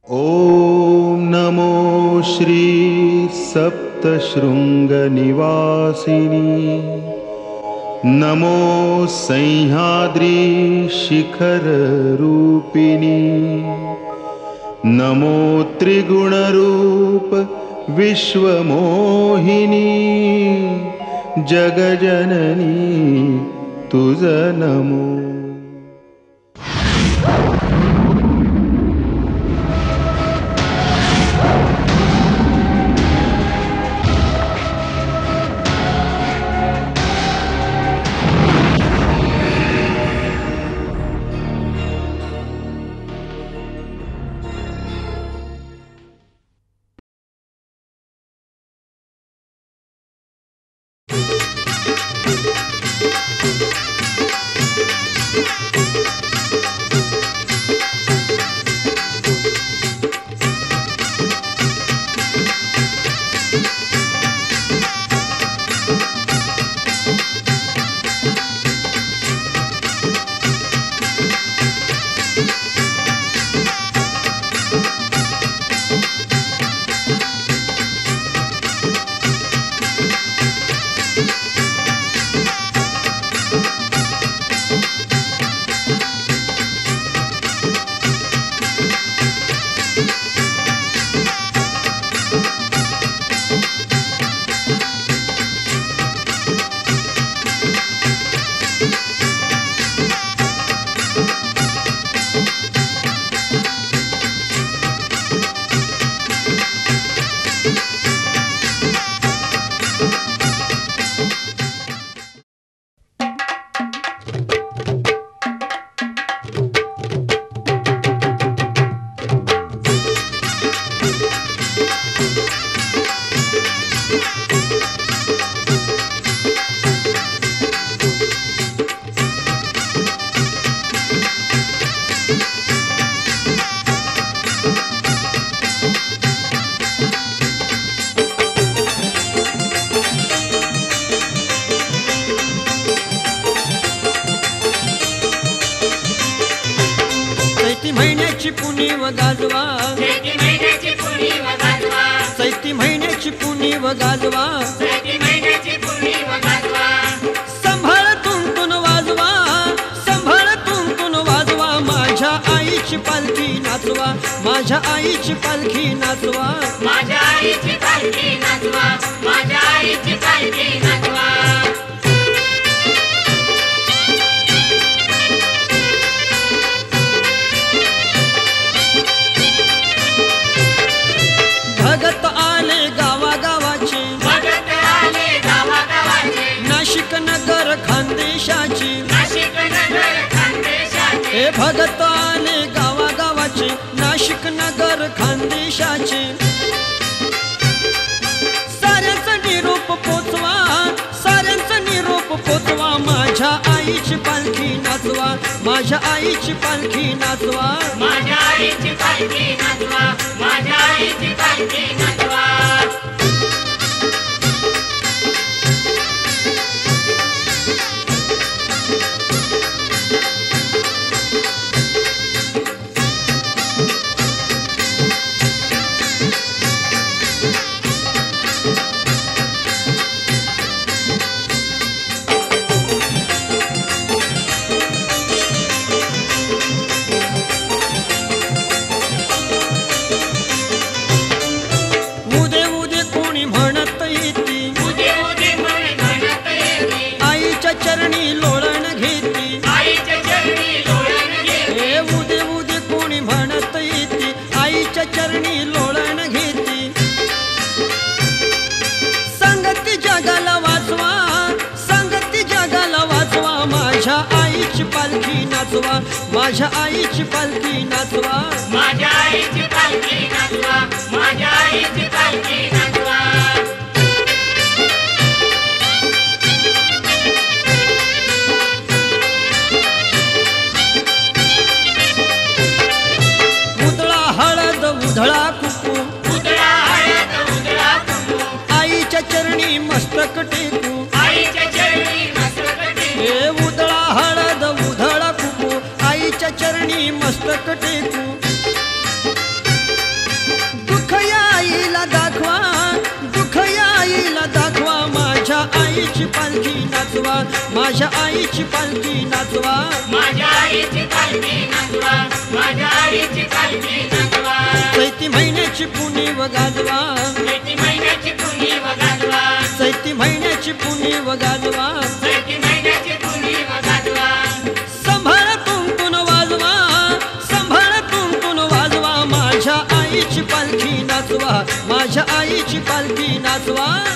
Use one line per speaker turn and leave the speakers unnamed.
ॐ नमो श्री सप्तशृङ्गनिवासिनी नमो सह्याद्री शिखररूपिणी नमो त्रिगुणरूप विश्वमोहिनी जगजननी तुझ नमो।
माझ्या आईची पालखी नाचवा, माझ्या आईची पालखी नाचवा, माझ्या आईची पालखी नाचवा। भगत आले गावागावाचे, भगत आले गावागावाचे, नाशिक नगर खानदेशाची, नाशिक नगर खानदेशाची। हे भगत आले गावागावाचे, नाशिक नगर खानदेशाचे। साऱ्यांचा निरोप पोचवा, साऱ्यांचा निरोप पोचवा, माझ्या आईची पालखी नाचवा, माझ्या आईची पालखी नाचवा, माझ्या आईची पालखी नाचवा, माझ्या आईची पालखी नाचवा। चरणी लोळण घेती, आईच्या चरणी लोळण घेती। हे उदे उदे कोणी म्हणत येती, आईच्या चरणी लोळण घेती। संगती जगाला वाचवा, संगती जगाला वाचवा, माझ्या आईची पालखी नाचवा, माझ्या आईची पालखी नाचवा, माझ्या आईची पालखी नाचवा, माझ्या आईची पालखी नाचवा। उधळा कुकू, उधळा हळद उधळा कुकू, आईच्या चरणी मस्तक टेकू, आईच्या चरणी मस्तक टेकू। हे उधळा हळद उधळा कुकू, आईच्या चरणी मस्तक टेकू। आईची पालखी नाचवा माझ्या आईची पालखी नाचवा
माझ्या आईची पालखी नाचवा माझ्या आईची पालखी नाचवा
चैती महिन्याची पुनी व गाजवा
चैती महिन्याची पुनी व गाजवा
चैती महिन्याची पुनी व गाजवा
चैती महिन्याची पुनी व गाजवा
संभाळ तुमतुन वाजवा संभाळ तुमतुन वाजवा माझ्या आईची पालखी नाचवा माझ्या आईची पालखी नाचवा